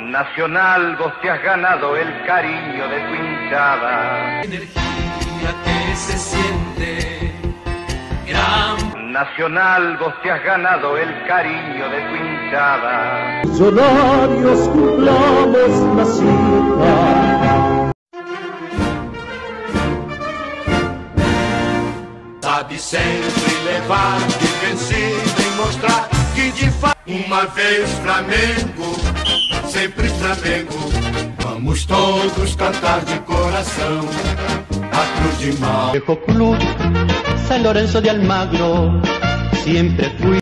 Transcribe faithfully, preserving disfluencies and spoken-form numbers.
Nacional, vos te has ganado el cariño de tu hinchada. Energía que se siente gran. Nacional, vos te has ganado el cariño de tu hinchada. Millonarios cumplamos la cita. Sabe sempre levar de vencido e mostrar que de fato uma vez Flamengo, sempre Flamengo. Vamos todos cantar de coração a Cruz de Mal. Viejo club, San Lorenzo de Almagro, siempre fui